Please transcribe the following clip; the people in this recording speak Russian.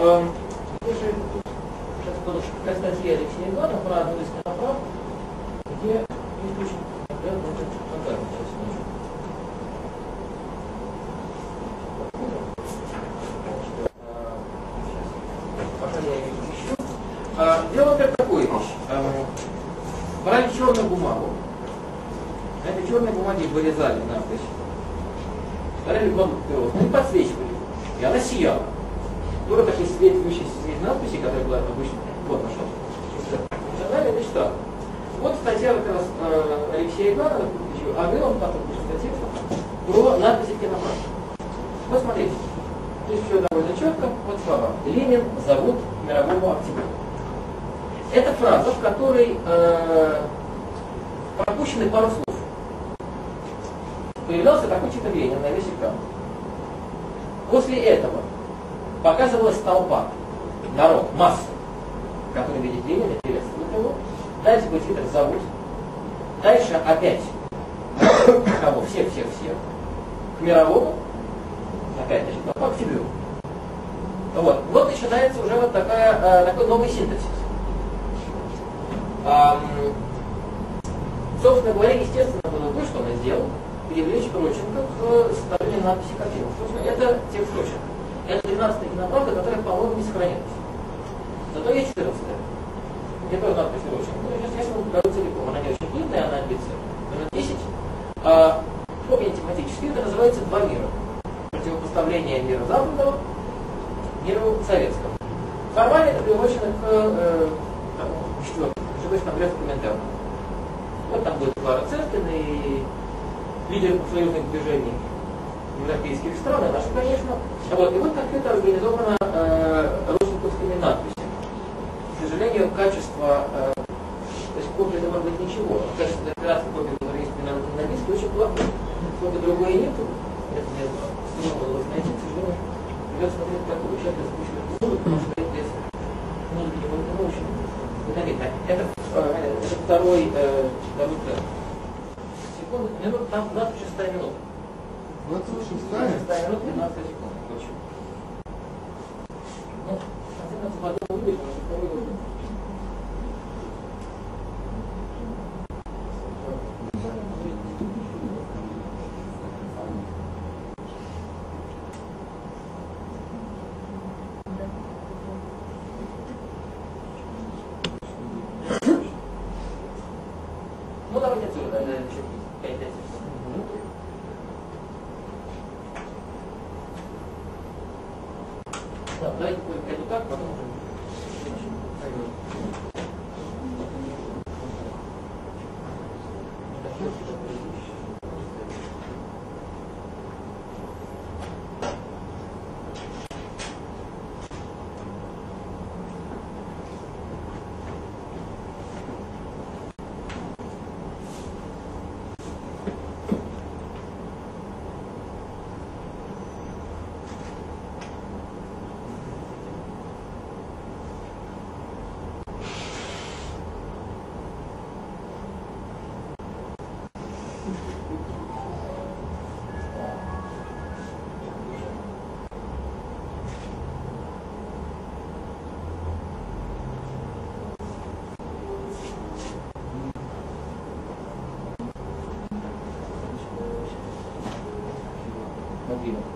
сейчас буду в статье Алексея Иванова про одну из киноправ, где есть очень конкретно этот фонтан. Пока я ее ищу. Дело как такое вещь. Брали черную бумагу. На этой черной бумаге вырезали надпись. Ставили кнопку папироску и подсвечивали. И она сияла. Тоже такой свет, свет надписи, который была обычно. Вот нашел. Это что? Вот статья как раз Алексея Иванова, а вы он потом пишет статью про надписи киноправ. Вот смотрите. Здесь все довольно четко. Вот слова. Ленин зовут мирового октября. Это фраза, в которой пропущены пару слов. Появлялся такой типа Ленин на весь экран. После этого показывалась толпа, народ, масса, который видит Ленина, приветствует его. Дальше будет титр «Зовут». Дальше опять кого? Всех. К мировому. Опять, значит, по октябрю. Вот начинается уже вот такой новый синтезис. Собственно говоря, естественно, было то, что он сделал, привлечь Родченко к составлению надписи картины. Собственно, это текст Родченко. Это 12-я киноправда, которая, по-моему, не сохранилась. Зато есть 14-я. Где тоже надпись Родченко. Сейчас я вам покажу целиком. Она не очень длинная, она длится минут 10. Копия тематически это называется «Два мира». Противопоставление мира западного миру советского. Формально это приурочено к четвертому. Что Конгресс Коминтерна. Вот там будет Клара Церкин и лидеры профсоюзных движений европейских стран, и наши, конечно. И вот как это организовано родственниковскими надписями. К сожалению, качество, то есть копия это может быть ничего, но качество операции копии, которая есть на диске, очень плохое. Сколько другое нет, это не удалось найти, к сожалению, придется смотреть такую часть, запущенную музыку, потому что это музыки не очень динамично. Это второй трек. Секунду, минут, там 26 минут. 26 минут, 15 секунд. Очень. Ну, хотя надо потом выбить, потому что второй год. Ну, давайте отсюда, еще 5 минут. Да, давайте пойду так, потом уже. Мобильный.